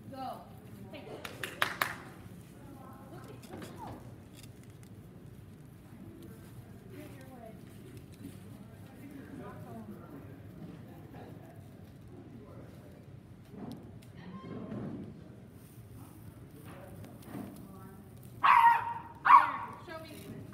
Go. Hey. Lupe, let's go. Get your way. Walk home. Show me.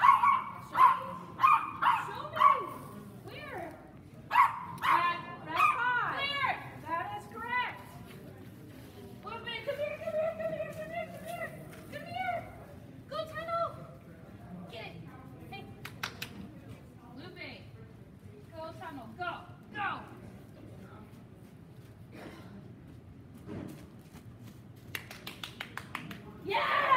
Show me. Where? Red paw. Where? That is correct. Lupe, come here, come here, come here, come here, come here. Come here. Go tunnel. Get it. Hey. Lupe. Go tunnel. Go. Go. Yeah!